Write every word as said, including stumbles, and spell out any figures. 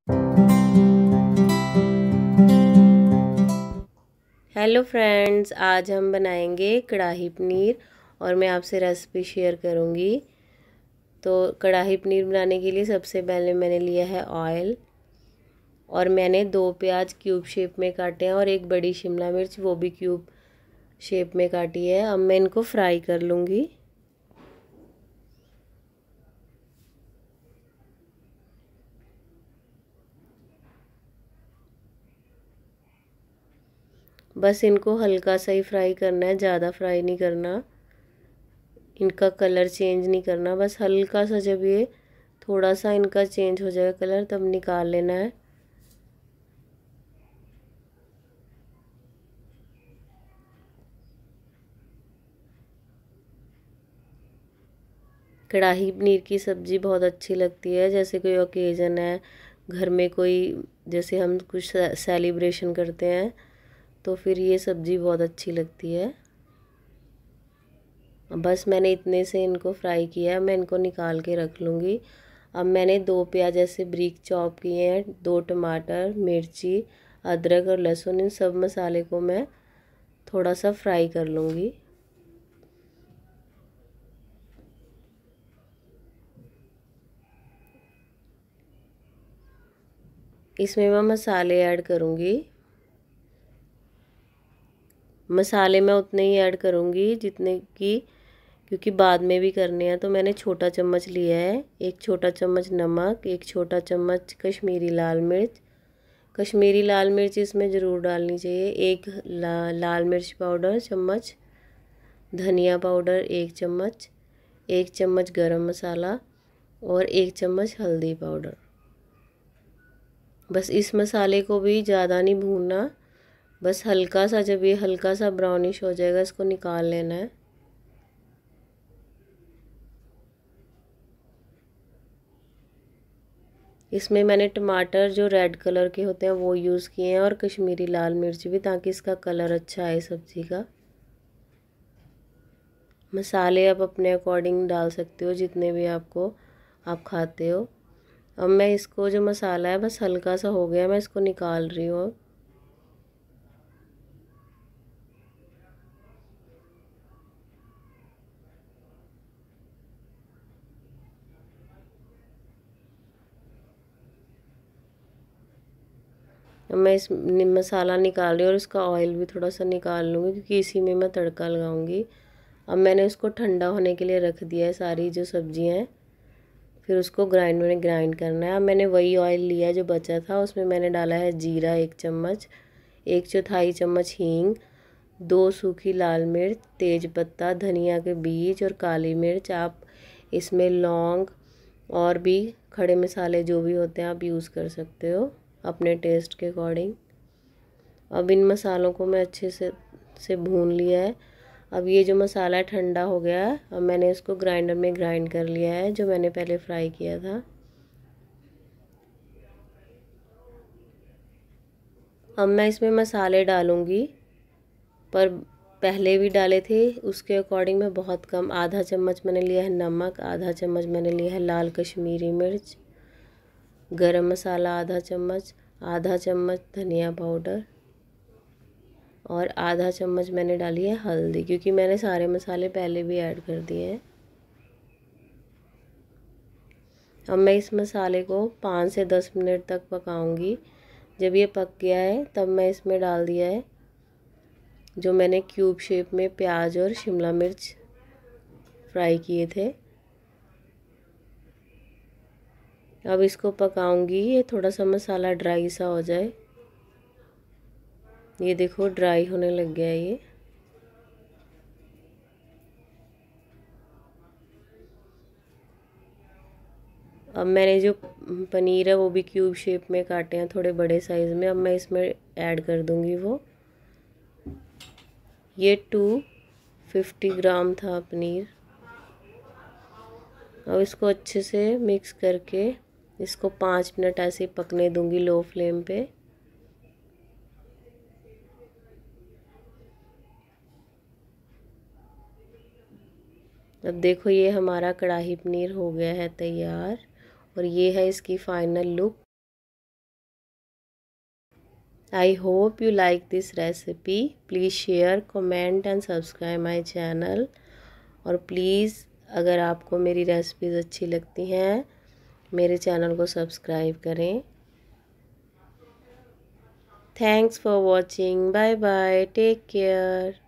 Hello friends, आज हम बनाएंगे कढ़ाई पनीर और मैं आपसे रेसिपी शेयर करूंगी। तो कढ़ाई पनीर बनाने के लिए सबसे पहले मैंने लिया है ऑयल और मैंने दो प्याज क्यूब शेप में काटे हैं और एक बड़ी शिमला मिर्च वो भी क्यूब शेप में काटी है। अब मैं इनको फ्राई कर लूँगी। बस इनको हल्का सा ही फ्राई करना है, ज़्यादा फ्राई नहीं करना, इनका कलर चेंज नहीं करना। बस हल्का सा जब ये थोड़ा सा इनका चेंज हो जाएगा कलर तब निकाल लेना है। कढ़ाई पनीर की सब्ज़ी बहुत अच्छी लगती है। जैसे कोई ओकेज़न है घर में, कोई जैसे हम कुछ सेलिब्रेशन करते हैं तो फिर ये सब्ज़ी बहुत अच्छी लगती है। बस मैंने इतने से इनको फ्राई किया है, मैं इनको निकाल के रख लूँगी। अब मैंने दो प्याज ऐसे ब्रीक चॉप किए हैं, दो टमाटर, मिर्ची, अदरक और लहसुन, इन सब मसाले को मैं थोड़ा सा फ्राई कर लूँगी। इसमें मैं मसाले ऐड करूँगी। मसाले मैं उतने ही ऐड करूँगी जितने की, क्योंकि बाद में भी करने हैं। तो मैंने छोटा चम्मच लिया है, एक छोटा चम्मच नमक, एक छोटा चम्मच कश्मीरी लाल मिर्च। कश्मीरी लाल मिर्च इसमें ज़रूर डालनी चाहिए। एक ला, लाल मिर्च पाउडर चम्मच, धनिया पाउडर एक चम्मच, एक चम्मच गरम मसाला और एक चम्मच हल्दी पाउडर। बस इस मसाले को भी ज़्यादा नहीं भूनना, बस हल्का सा, जब ये हल्का सा ब्राउनिश हो जाएगा इसको निकाल लेना है। इसमें मैंने टमाटर जो रेड कलर के होते हैं वो यूज़ किए हैं और कश्मीरी लाल मिर्च भी, ताकि इसका कलर अच्छा आए सब्ज़ी का। मसाले आप अपने अकॉर्डिंग डाल सकते हो, जितने भी आपको आप खाते हो। अब मैं इसको, जो मसाला है बस हल्का सा हो गया, मैं इसको निकाल रही हूँ। अब मैं इस मसाला निकाल रही हूँ और इसका ऑयल भी थोड़ा सा निकाल लूँगी, क्योंकि इसी में मैं तड़का लगाऊंगी। अब मैंने उसको ठंडा होने के लिए रख दिया है सारी जो सब्जियाँ हैं, फिर उसको ग्राइंडर में ग्राइंड करना है। अब मैंने वही ऑयल लिया है जो बचा था, उसमें मैंने डाला है जीरा एक चम्मच, एक चौथाई चम्मच हींग, दो सूखी लाल मिर्च, तेज पत्ता, धनिया के बीज और काली मिर्च। आप इसमें लौंग और भी खड़े मसाले जो भी होते हैं आप यूज़ कर सकते हो अपने टेस्ट के अकॉर्डिंग। अब इन मसालों को मैं अच्छे से से भून लिया है। अब ये जो मसाला ठंडा हो गया है, अब मैंने इसको ग्राइंडर में ग्राइंड कर लिया है, जो मैंने पहले फ्राई किया था। अब मैं इसमें मसाले डालूँगी, पर पहले भी डाले थे उसके अकॉर्डिंग मैं बहुत कम, आधा चम्मच मैंने लिया है नमक, आधा चम्मच मैंने लिया है लाल कश्मीरी मिर्च, गरम मसाला आधा चम्मच, आधा चम्मच धनिया पाउडर और आधा चम्मच मैंने डाली है हल्दी, क्योंकि मैंने सारे मसाले पहले भी ऐड कर दिए हैं। अब मैं इस मसाले को पाँच से दस मिनट तक पकाऊंगी। जब ये पक गया है तब मैं इसमें डाल दिया है जो मैंने क्यूब शेप में प्याज और शिमला मिर्च फ्राई किए थे। अब इसको पकाऊंगी, ये थोड़ा सा मसाला ड्राई सा हो जाए। ये देखो ड्राई होने लग गया है ये। अब मैंने जो पनीर है वो भी क्यूब शेप में काटे हैं, थोड़े बड़े साइज़ में। अब मैं इसमें ऐड कर दूंगी वो। ये टू फिफ्टी ग्राम था पनीर। अब इसको अच्छे से मिक्स करके इसको पाँच मिनट ऐसे पकने दूंगी लो फ्लेम पे। अब देखो ये हमारा कढ़ाई पनीर हो गया है तैयार और ये है इसकी final look. I hope you like this recipe. Please share, comment and subscribe my channel. और प्लीज़ अगर आपको मेरी रेसिपीज़ अच्छी लगती हैं मेरे चैनल को सब्सक्राइब करें। Thanks for watching. Bye bye, take care.